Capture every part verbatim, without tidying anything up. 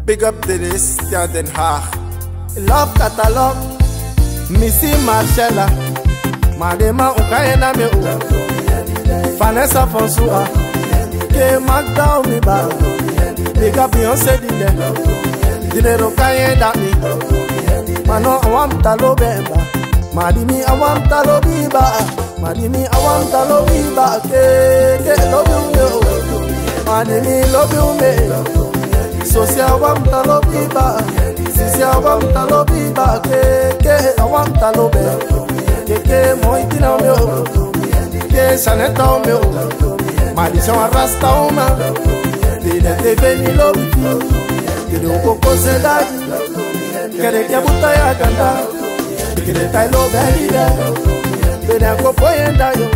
Big up to this, ja Den Haag. Love catalog, Missy Marcella. Madema Ukayena me u. Vanessa Fonsua. Ke Magda Omiba. Big up Beyoncé Dile. Dile Rokayenda mi. Mano awam talo bemba. Madimi awam talo biba. Madimi awam talo biba. Ke ke love you me. Madimi love you me. Sosia awam talo biba. Sisia awam talo biba. Ke ke awam talo be. Ke ke moitina me. Ke saneta me. Madison arrasta uma. Dile te veni love you. Dile un poco se da. Kere ke buta ya ganda. Kere tai lo benida. Bena ko poyenda yo.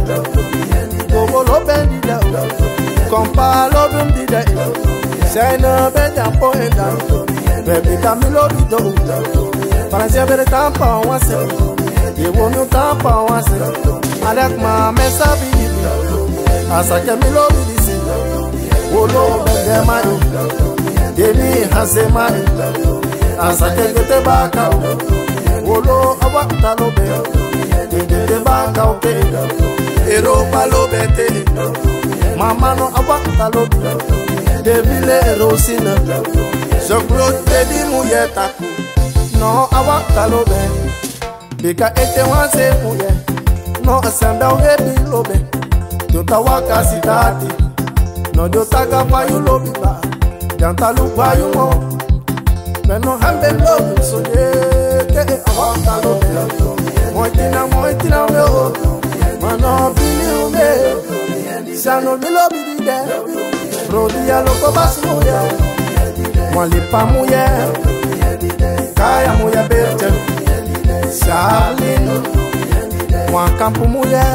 Go lo benida. Kompa lo bendida. Sena benda poyenda. Baby kami lo bido. Francia bere tampa wanse. Ye wonu tampa wanse. Alek ma mesa bibi. Asa kami lo bidisi. Wolo bende mayo. Demi hase mayo. Asa kete baka wolo awa talo be kete baka oke ero palo bete mama no awa talo be devile rosina sokro tedi muyeta no awa talo be bika ete wanse muye no asanda ohebi lobe jota waka sitati no jota gapa yu lobi ba janta lupa yu mo Meno hambe love so ye ke awanta love moitina moitina me o mano bili me sano mi love di de rodia loko basu ye mwali pa muye kaya muye berte Charlene mwa kampu muye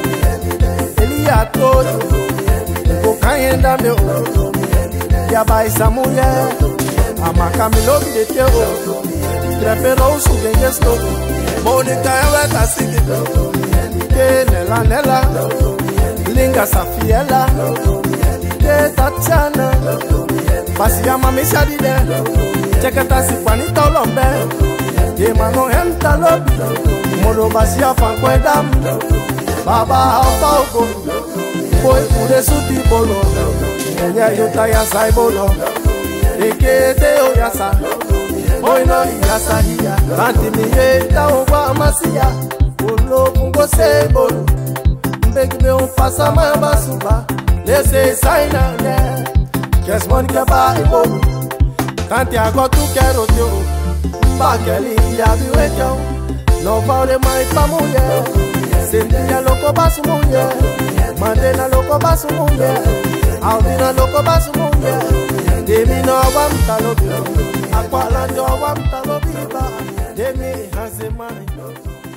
Elia todo ko kayenda me o ya baisa muye Amaka mi love de te o Prefero su gengesto Monica ewe tasiki Ke nela nela Linga Safiela Ke Tatiana Basi ya mami shadide Cheke tasi panita olombe Ke mano hemta lobi Modo basi ya fankwe dam Baba alfa ugo Boy kude suti bolo Enya yota ya saibolo Ekete o yasa Boy no yasa hiya Tanti miye ta uwa masiya Ulo fungo sebo Mbeki me unfasa maya basuba Lese saina ne Kes money ke ba ibolu Tanti ago tu kero teo Mba keli ya biwe teo No vaule mai pa muye Sentia loko basu muye Mandela loko basu muye Alvina loko basu muye Demi no wam talobi, akwala no wam talobi ba. Demi has a mind.